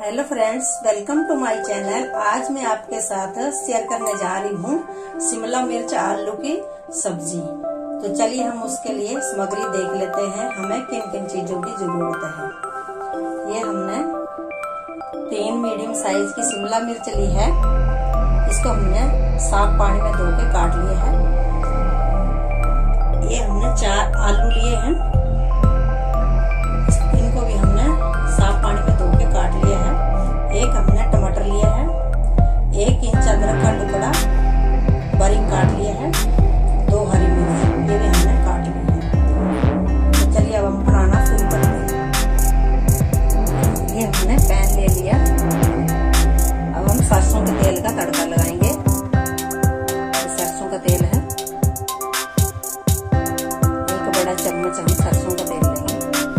Hello friends, welcome to my channel. आज मैं आपके साथ शेयर करने जा रही हूँ शिमला मिर्च आलू की सब्जी। तो चलिए हम उसके लिए सामग्री देख लेते हैं, हमें किन किन चीजों की जरूरत है। ये हमने 3 मीडियम साइज की शिमला मिर्च ली है। इसको हमने साफ पानी में धो के काट लिया है। ये हमने 4 आलू लिए हैं, इनको भी हमने साफ पानी में धो के काट लिया है। एक हमने टमाटर लिया है, 1 इंच अदरक का टुकड़ा बारीक काट लिया है, 2 हरी मिर्च ये भी हमने काट ली है। तो चलिए अब हम बनाना शुरू करते हैं। ये हमने पैन ले लिया। अब हम सरसों के तेल का तड़का लगाएंगे। सरसों का तेल है, 1 बड़ा चम्मच हम सरसों का तेल लेंगे।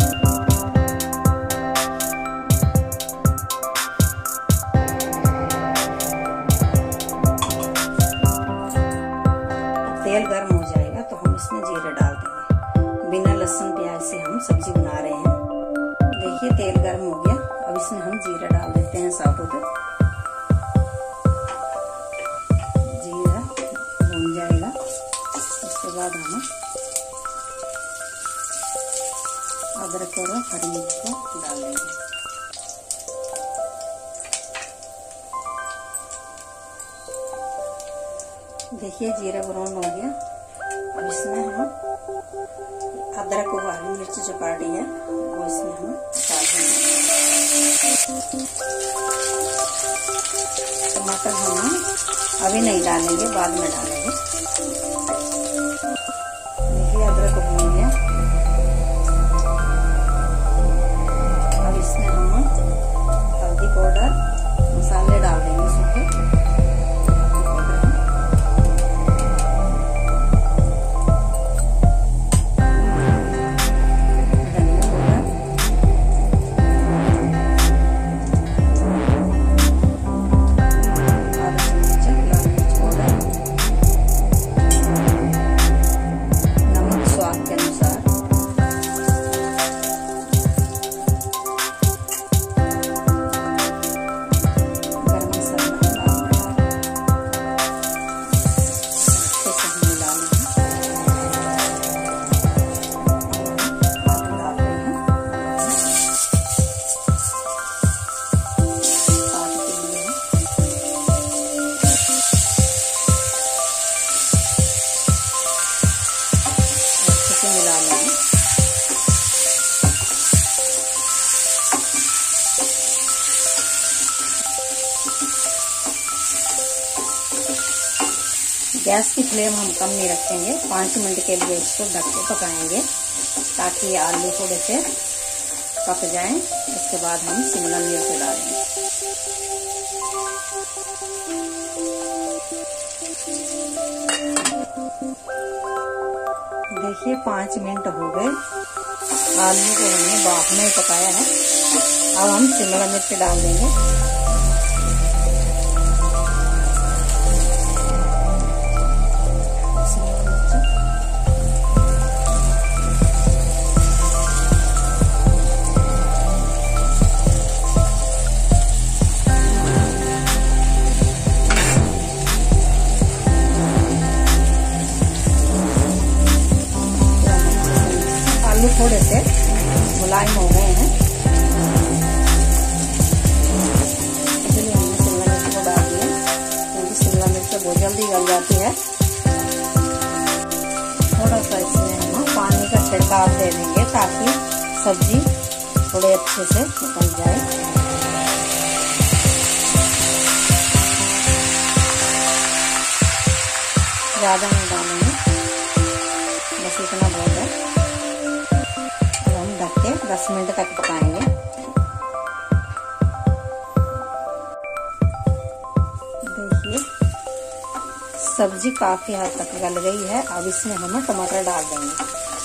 तेल गर्म हो जाएगा तो हम इसमें जीरा डाल देंगे। बिना लहसुन प्याज से हम सब्जी बना रहे हैं। देखिए तेल गर्म हो गया, अब इसमें हम जीरा डाल देते हैं साबुत। जीरा भून जाएगा, उसके बाद हम अदरक और हरी मिर्च को डाल देंगे। देखिए जीरा ब्राउन हो गया। अब इसमें हम अदरक और हरी मिर्च जो काटी है वो इसमें हम डाल देंगे। टमाटर हम अभी नहीं डालेंगे, बाद में डालेंगे। देखिए अदरक भून गया। अब इसमें हम हल्दी पाउडर, मसाले डाल देंगे सूखे। गैस की फ्लेम हम कम नहीं रखेंगे। 5 मिनट के लिए इसको ढक के पकाएंगे ताकि आलू थोड़े से पक जाएं। इसके बाद हम शिमला मिर्च डालेंगे। देखिए 5 मिनट हो गए, आलू को हमने भाप में पकाया है। अब हम शिमला मिर्च डाल देंगे। आलू थोड़े से मुलायम हो गए हैं, इसलिए हमने शिमला मिर्च को डाल दिया, क्योंकि शिमला मिर्च बहुत जल्दी गल जाती है। थोड़ा सा इसमें हम पानी का छिड़काव दे देंगे ताकि सब्जी थोड़े अच्छे से निकल जाए। ज्यादा नहीं डालेंगे, बस इतना बहुत है। 10 मिनट तक पकाएंगे। देखिए सब्जी काफी हद तक गल गई है। अब इसमें हम टमाटर डाल देंगे।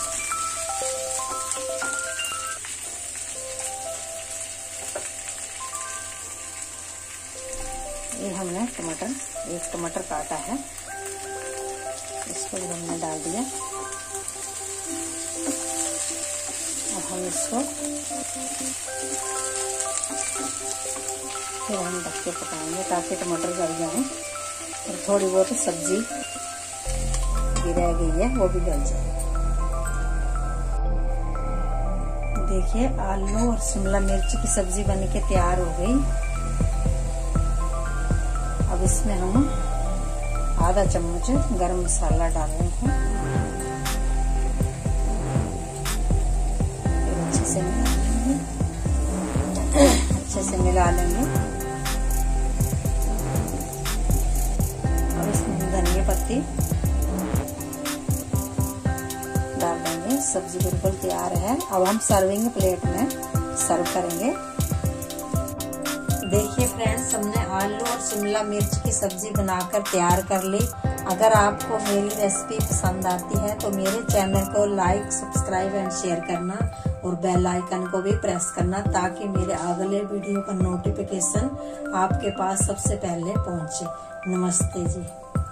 ये हमने टमाटर 1 टमाटर काटा है, इसको भी हमने डाल दिया। हम इसको फिर हम ढक के पकाएंगे ताकि टमाटर गल जाए और थोड़ी बहुत सब्जी भी रह गई है वो भी गल जाए। देखिए आलू और शिमला मिर्च की सब्जी बन के तैयार हो गई। अब इसमें हम आधा चम्मच गरम मसाला डाल रहे हैं। अच्छे से मिला लेंगे। अब इसमें धनिया पत्ती डाल देंगे। सब्जी बिल्कुल तैयार है। अब हम सर्विंग प्लेट में सर्व करेंगे। देखिए फ्रेंड्स, हमने आलू और शिमला मिर्च की सब्जी बनाकर तैयार कर ली। अगर आपको मेरी रेसिपी पसंद आती है तो मेरे चैनल को लाइक, सब्सक्राइब एंड शेयर करना और बेल आइकन को भी प्रेस करना ताकि मेरे अगले वीडियो का नोटिफिकेशन आपके पास सबसे पहले पहुंचे। नमस्ते जी।